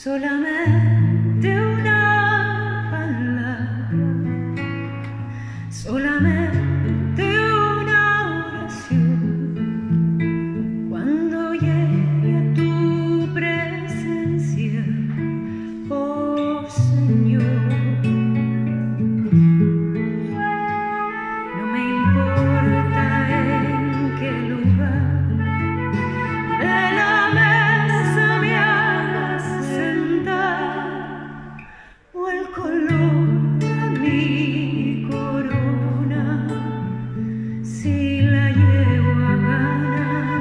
Solamente una palabra, solamente una oración. Cuando llegue a tu presencia, oh Señor, no me importa en qué lugar de la mesa me hagas sentar, o el color de mi corona, si la llevo a ganar.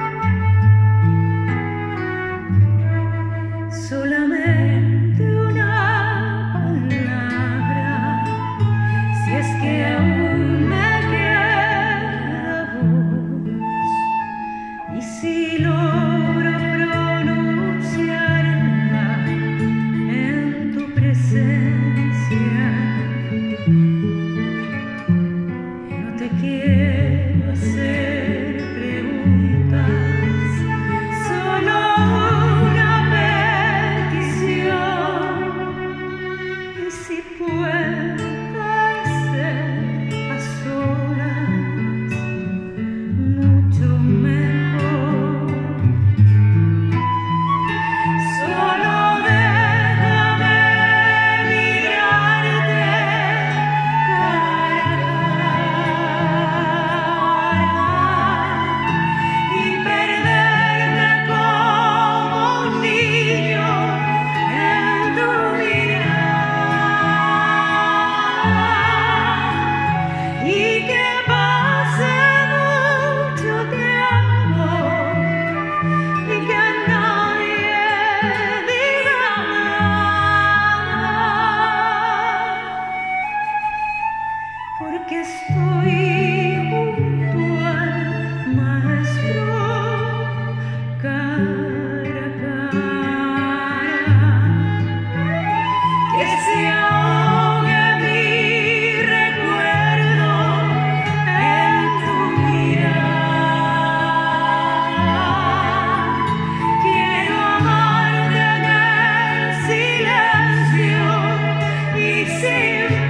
Solamente una palabra, si es que aún me queda voz, y si logro pronunciarla en tu presencia. No te quiero hacer preguntas, solo una petición. Y si puede ser a solas, mucho mejor. Solo déjame mirarte y perderme como un niño en tu mirada, y que pase mucho tiempo y que nadie diga nada, porque estoy junto al Maestro cara a cara. Que se ahogue mi recuerdo en tu mirada. Quiero amarte en el silencio y sin